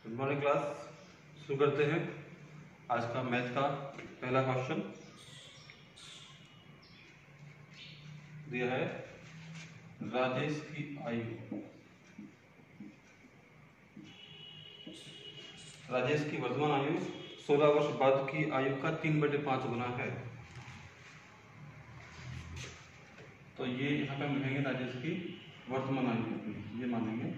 Good morning class. शुरू करते हैं आज का मैथ का पहला क्वेश्चन। दिया है राजेश की आयु, राजेश की वर्तमान आयु 16 वर्ष बाद की आयु का 3/5 गुना है। तो ये यहाँ पे हम लिखेंगे राजेश की वर्तमान आयु, ये मानेंगे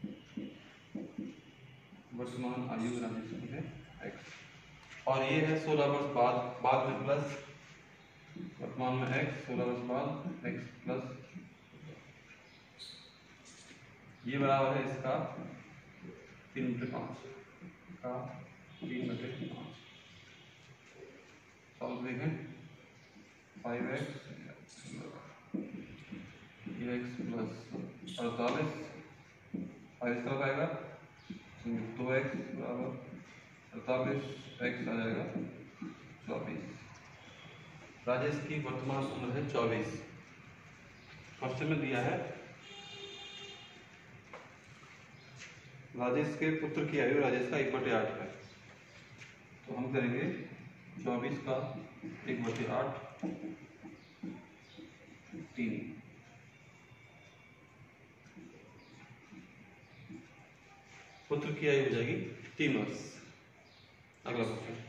वर्तमान आयु राजेश की है x, और ये है 16 वर्ष बाद में प्लस वर्तमान में x, 16 वर्ष बाद x प्लस ये बराबर है इसका 3/5 का 3/5। सॉल्व देखें 5x प्लस 48 और इस तरफ आएगा 2x बराबर 48, x आ जाएगा 24। राजेश की वर्तमान उम्र है 24। क्वेश्चन में दिया है राजेश के पुत्र की आयु राजेश का 1/8 है। तो हम करेंगे 24 का 1/8 3, पुत्र की आयु हो जाएगी 3 वर्ष। अगला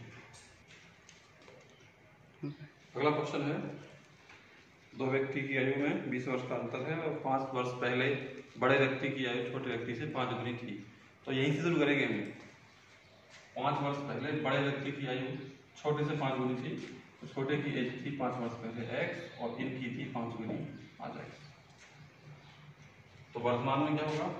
क्वेश्चन है दो व्यक्ति की आयु में 20 वर्ष का अंतर है और 5 वर्ष पहले बड़े व्यक्ति की आयु छोटे व्यक्ति से 5 गुनी थी। तो यहीं से शुरू करेंगे हम। 5 वर्ष पहले बड़े व्यक्ति की आयु छोटे से 5 गुनी थी, तो छोटे की एज थी 5 वर्ष पहले x और इनकी थी 5 गुनी 5x। तो वर्तमान में क्या होगा,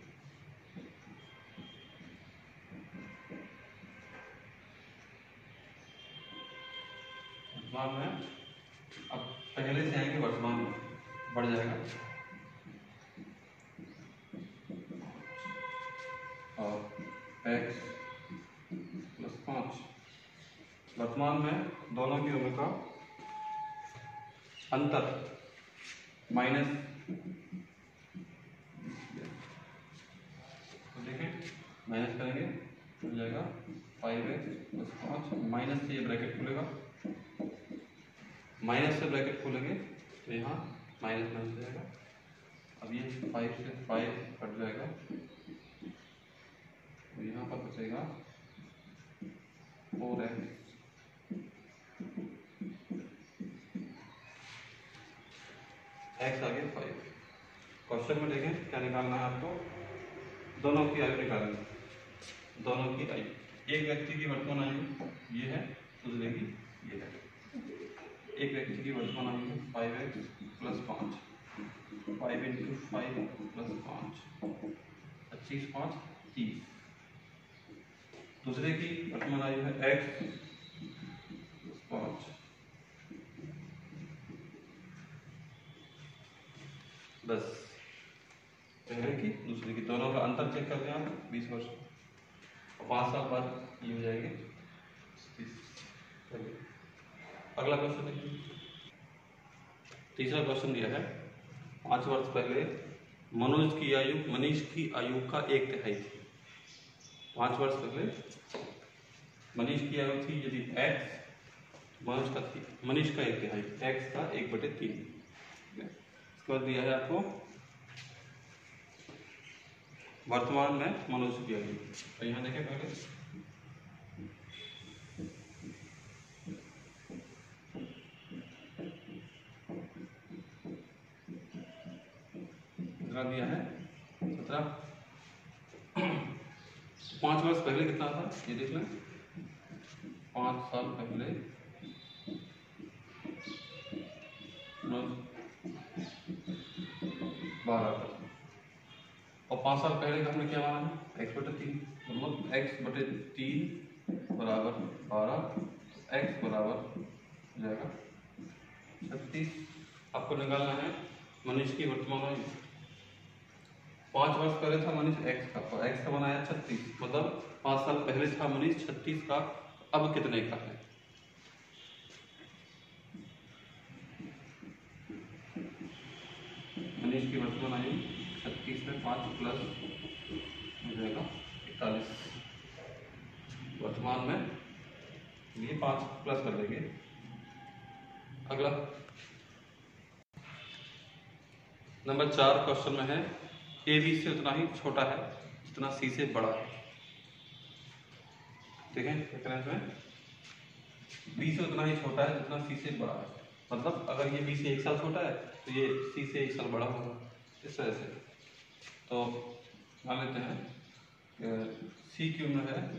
वर्तमान में अब पहले से आएंगे वर्तमान में बढ़ जाएगा और x प्लस 5। वर्तमान में दोनों की उम्र का अंतर माइनस, तो देखें माइनस करेंगे हो जाएगा 5x प्लस 5, माइनस से ये ब्रैकेट खुलेगा, माइनस से ब्रैकेट खोलेंगे तो यहाँ माइनस माइनस हो जाएगा। अब ये 5 से 5 कट जाएगा तो यहाँ पर बचेगा 4x x आगे 5। क्वेश्चन में देखें क्या निकालना है आपको, दोनों की आयु निकालनी, दोनों की आयु। एक व्यक्ति की वर्तमान आयु ये है, दूसरे की ये है। एक व्यक्ति की वर्तमान आयु 5x प्लस 5, 5 इंटू 5 प्लस 5, 25 5 30। दूसरे की वर्तमान आयु है x प्लस 5 10। पहले की दूसरे की, दोनों का अंतर चेक करते हैं आप 20 वर्ष और 5 साल बाद ये हो जाएंगे 30। अगला क्वेश्चन देखिए, तीसरा क्वेश्चन दिया है 5 वर्ष पहले मनोज की आयु मनीष की आयु का 1/3 थी। 5 वर्ष पहले मनीष की आयु थी यदि x, मनोज का थी मनीष का 1/3, x का 1/3। इसके बाद दिया है आपको वर्तमान में मनोज की आयु। तो यहाँ देखें पहले दिया है 17। 5 वर्ष पहले कितना था ये देख लें, 5 साल पहले 12 और 5 साल पहले का हमने क्या माना है x/3, मतलब x/3 बराबर 12, x बराबर हो जाएगा 36। आपको निकालना है मनीष की वर्तमान आयु। 5 वर्ष पहले था मनीष x का, और x का बनाया 36, मतलब 5 साल पहले था मनीष 36 का, अब कितने का है। मनीष की वर्तमान आयु 36 में 5 प्लस हो जाएगा 41। वर्तमान में ये 5 प्लस कर देंगे। अगला नंबर 4 क्वेश्चन में है ए बी से उतना ही छोटा है जितना सी से बड़ा है। ठीक है, इसमें बी से उतना ही छोटा है जितना सी से बड़ा है, मतलब अगर ये बी से 1 साल छोटा है तो ये सी से 1 साल बड़ा होगा, इस तरह से। तो मान लेते हैं सी क्यूब में है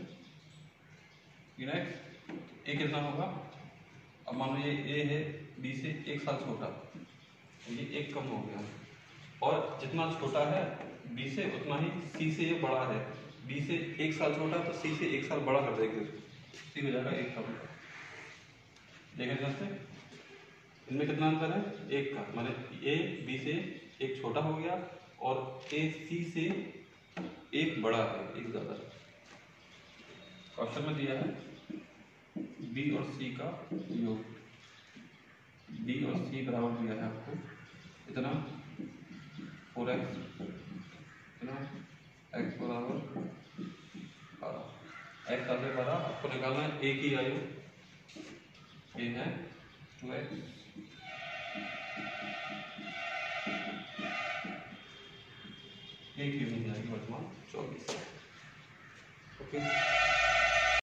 एक्स, ए कितना होगा, अब मान लो ये ए है बी से 1 साल छोटा, तो ये 1 कम हो गया, और जितना छोटा है बी से उतना ही सी से ये बड़ा है। बी से 1 साल छोटा है तो सी से 1 साल बड़ा कर देंगे, सी हो जाएगा 1 कम। देखें ध्यान से, इनमें कितना अंतर है, 1 का, माने ए बी से 1 छोटा हो गया और ए सी से 1 बड़ा है, 1 ज्यादा। क्वेश्चन में दिया है बी और सी का योग, बी और सी बराबर दिया है आपको इतना 4x, इतना x बराबर 12, x आगे 12, आपको निकालना है ए की आयु, ए है 2x, ए की हो जाएगी वर्तमान 24। ओके।